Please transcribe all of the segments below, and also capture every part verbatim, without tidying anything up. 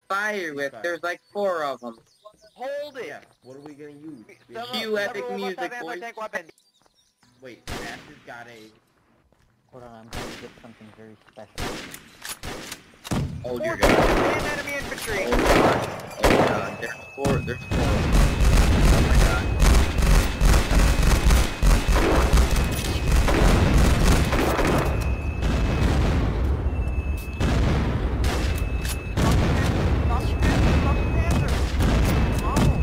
fire with. There's like four of them. Hold it! Yeah, what are we gonna use? We Some have- Cue of- epic everyone must music, have boys. anti-tank weapons. Wait, Master's got a... Hold on, I'm going to get something very special. Oh dear Four god. and enemy infantry. Oh god. Oh god. There's four. There's four. Oh my god. Stop the Panzer! Stop the Panzer! Oh.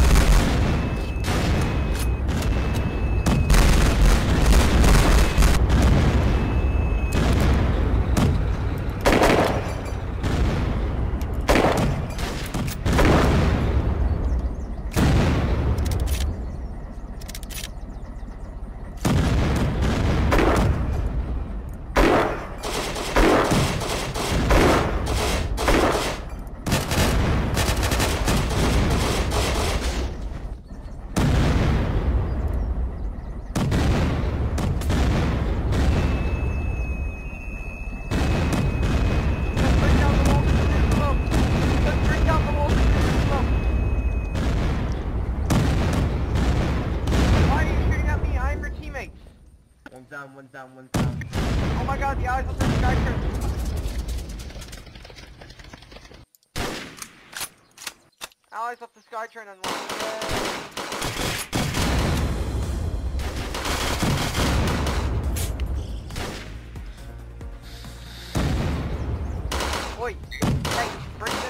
One's down, one's down, one's down. Oh my god, the eyes of the sky turn. Allies up the sky train and Oi! Hey, bring this